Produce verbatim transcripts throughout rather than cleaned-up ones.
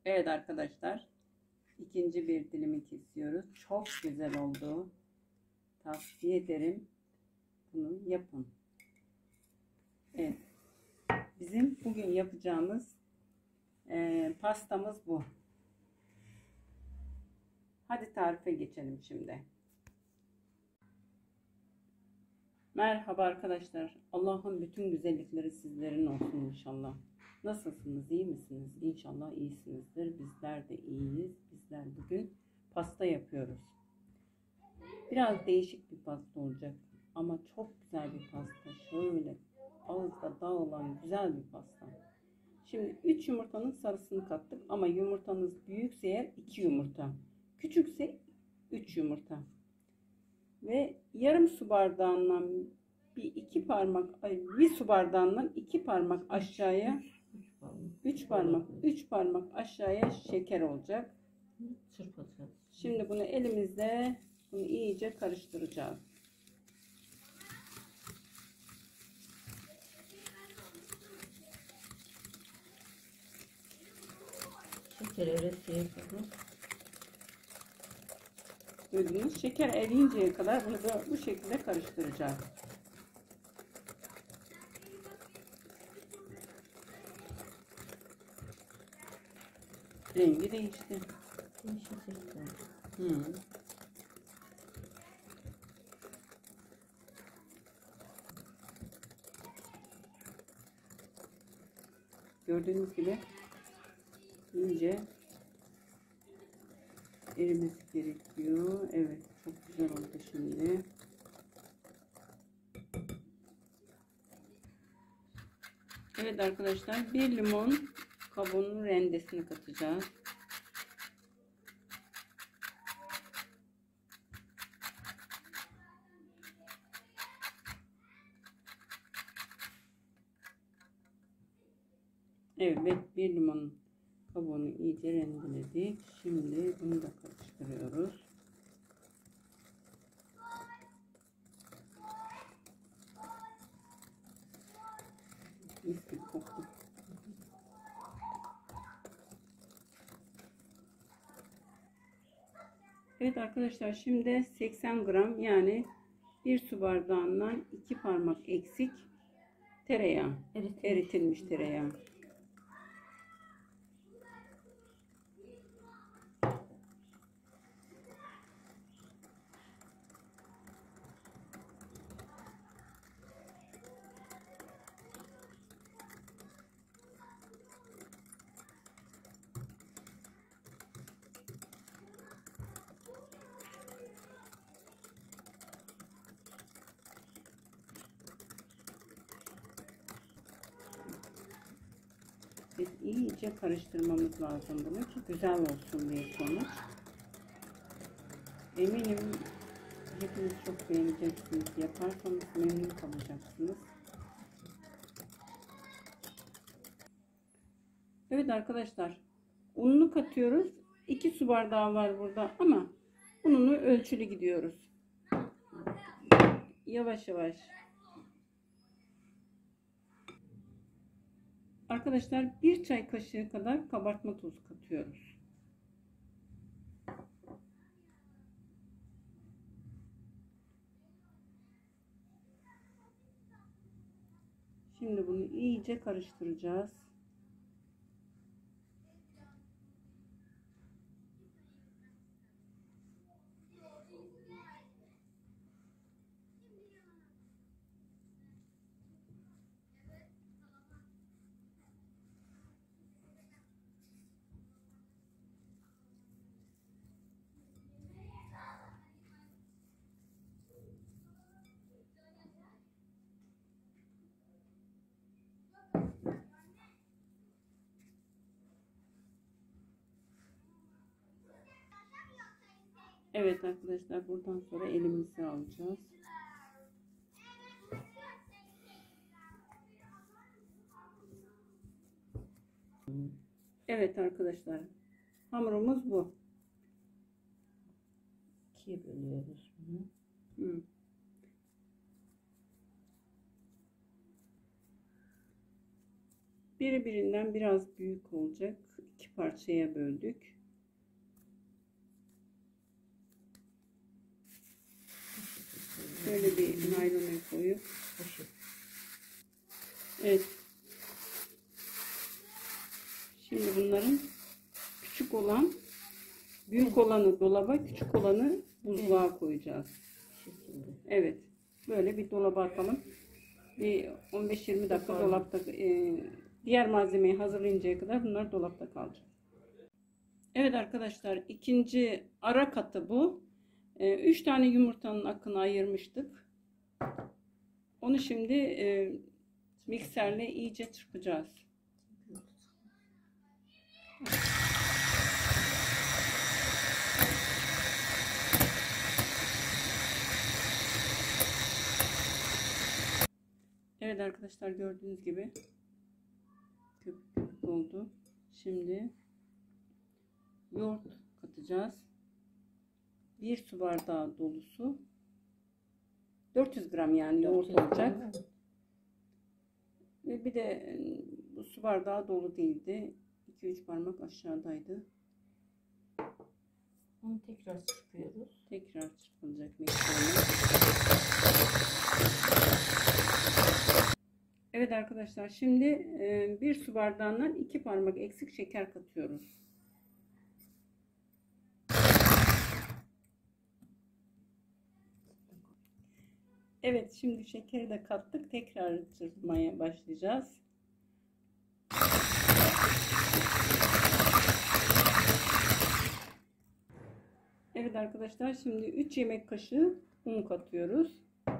Evet arkadaşlar, ikinci bir dilimi kesiyoruz. Çok güzel oldu. Tavsiye ederim. Bunu yapın. Evet. Bizim bugün yapacağımız e, pastamız bu. Hadi tarife geçelim şimdi. Merhaba arkadaşlar. Allah'ın bütün güzellikleri sizlerin olsun inşallah. Nasılsınız? İyi misiniz? İnşallah iyisinizdir. Bizler de iyiyiz. Bizler bugün pasta yapıyoruz. Biraz değişik bir pasta olacak. Ama çok güzel bir pasta. Şöyle ağızda dağılan güzel bir pasta. Şimdi üç yumurtanın sarısını kattık. Ama yumurtanız büyükse eğer iki yumurta. Küçükse üç yumurta. Ve yarım su bardağından bir iki parmak, bir su bardağından iki parmak aşağıya, üç parmak, üç parmak aşağıya şeker olacak. Çırpacağız. Şimdi bunu elimizde bunu iyice karıştıracağız. Şeker eresiye kadar. Gördüğünüz şeker eriyinceye kadar bunu da bu şekilde karıştıracağız. Rengi değişti. Değişecekler. Hmm. Gördüğünüz gibi iyice erimesi gerekiyor. Evet, çok güzel oldu şimdi. Evet arkadaşlar, bir limon kabuğunun rendesini katacağız. Evet, bir limon kabuğunu iyice rendeledik. Şimdi bunu da karıştırıyoruz. Mis gibi koktu. Evet arkadaşlar, şimdi seksen gram, yani bir su bardağından iki parmak eksik tereyağı, Eritilmiş, eritilmiş tereyağı. Biz iyice karıştırmamız lazım bunu ki güzel olsun diye sonuç. Eminim hepiniz çok beğeneceksiniz. Yaparsanız memnun kalacaksınız. Evet arkadaşlar, ununu katıyoruz. iki su bardağı var burada ama ununu ölçülü gidiyoruz. Yavaş yavaş. Arkadaşlar, bir çay kaşığı kadar kabartma tozu katıyoruz. Şimdi bunu iyice karıştıracağız. Evet arkadaşlar, buradan sonra elimizi alacağız. Evet arkadaşlar, hamurumuz bu. İkiye bölüyoruz bunu. Hı. Biri birinden biraz büyük olacak. İki üç parçaya böldük. Şöyle bir naylona koyup evet. Şimdi bunların küçük olan, büyük olanı dolaba, küçük olanı buzluğa koyacağız. Evet. Böyle bir dolaba atalım. Bir on beş yirmi dakika dolapta, e, diğer malzemeyi hazırlayıncaya kadar bunlar dolapta kalacak. Evet arkadaşlar, ikinci ara katı bu. üç tane yumurtanın akını ayırmıştık. Onu şimdi e, mikserle iyice çırpacağız. Evet arkadaşlar, gördüğünüz gibi köpük köpük oldu. Şimdi yoğurt katacağız. Bir su bardağı dolusu, dört yüz gram yani yoğurt olacak. Ve bir de bu su bardağı dolu değildi. iki üç parmak aşağıdaydı. Onu tekrar çırpıyoruz. Tekrar çırpılacak miktarla. Evet arkadaşlar, şimdi bir su bardağından iki parmak eksik şeker katıyoruz. Evet, şimdi şekeri de kattık. Tekrar çırpmaya başlayacağız. Evet arkadaşlar, şimdi üç yemek kaşığı un katıyoruz.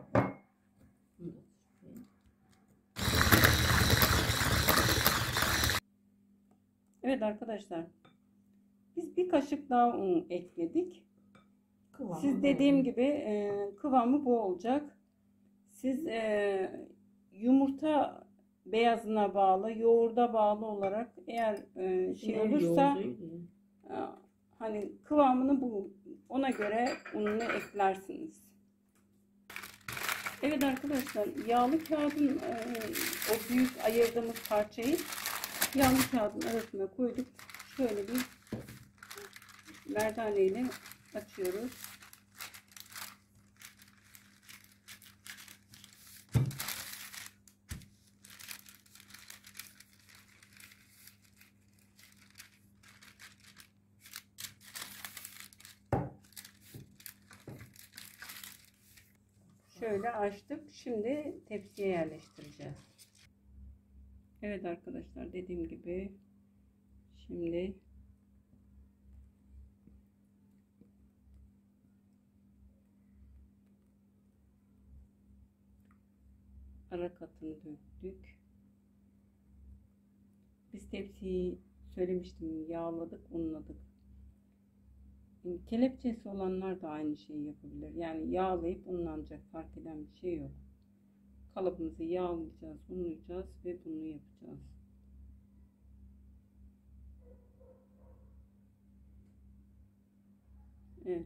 Evet arkadaşlar, biz bir kaşık daha un ekledik. Kıvamı Siz dediğim bu. gibi e, kıvamı bu olacak. Siz e, yumurta beyazına bağlı, yoğurda bağlı olarak eğer e, şey ne olursa e, hani kıvamını bu ona göre ununu eklersiniz. Evet arkadaşlar, yağlı kağıdın e, o büyük ayırdığımız parçayı yağlı kağıdın arasına koyduk. Şöyle bir merdane ile açıyoruz. Şöyle açtık. Şimdi tepsiye yerleştireceğiz. Evet arkadaşlar, dediğim gibi şimdi ara katını döktük. Biz tepsiyi söylemiştim, yağladık, unladık. Kelepçesi olanlar da aynı şeyi yapabilir. Yani yağlayıp unlanacak, fark eden bir şey yok. Kalıbımızı yağlayacağız, unlayacağız ve bunu yapacağız. Evet.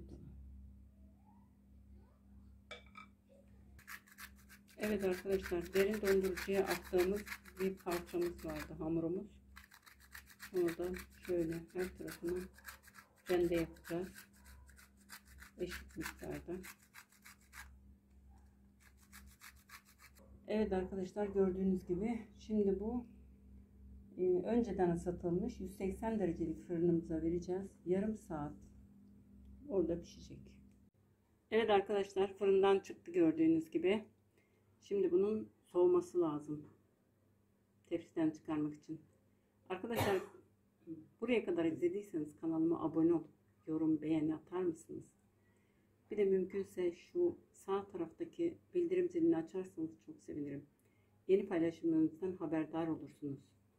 Evet arkadaşlar, derin dondurucuya attığımız bir parçamız vardı, hamurumuz. Onu da şöyle her tarafına rende yapacağız. Eşit miktarda. Evet arkadaşlar, gördüğünüz gibi şimdi bu e, önceden ısıtılmış yüz seksen derecelik fırınımıza vereceğiz. Yarım saat orada pişecek. Evet arkadaşlar, fırından çıktı gördüğünüz gibi. Şimdi bunun soğuması lazım. Tepsiden çıkarmak için. Arkadaşlar, buraya kadar izlediyseniz kanalıma abone olup yorum, beğeni atar mısınız? Bir de mümkünse şu sağ taraftaki bildirim zilini açarsanız çok sevinirim. Yeni paylaşımlarınızdan haberdar olursunuz.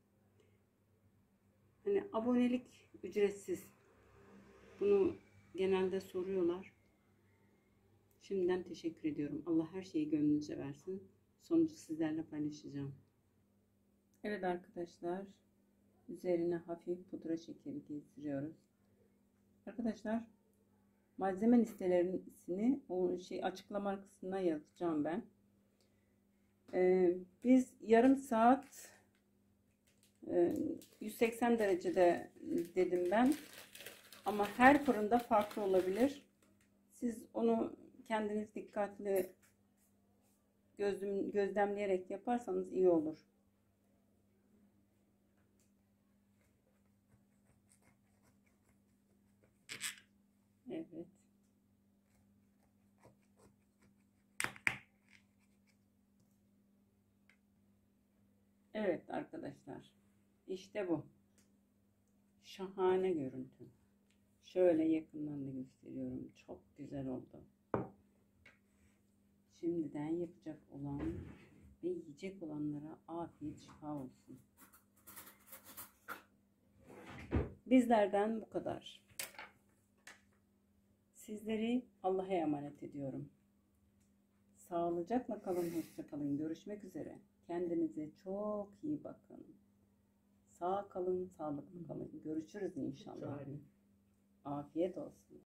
Hani abonelik ücretsiz. Bunu genelde soruyorlar. Şimdiden teşekkür ediyorum. Allah her şeyi gönlünüze versin. Sonucu sizlerle paylaşacağım. Evet arkadaşlar, üzerine hafif pudra şekeri gezdiriyoruz. Arkadaşlar, malzeme listelerini o şey açıklama kısmına yazacağım ben. Ee, biz yarım saat Ee, yüz seksen derecede dedim ben. Ama her fırında farklı olabilir. Siz onu kendiniz dikkatli gözlem, gözlemleyerek yaparsanız iyi olur. Evet. Evet arkadaşlar. İşte bu. Şahane görüntü. Şöyle yakından da gösteriyorum. Çok güzel oldu. Şimdiden yapacak olan ve yiyecek olanlara afiyet şifa olsun. Bizlerden bu kadar. Sizleri Allah'a emanet ediyorum. Sağlıcakla kalın, hoşça kalın. Görüşmek üzere. Kendinize çok iyi bakın. Sağ kalın, sağlıklı kalın. Görüşürüz inşallah. Afiyet olsun.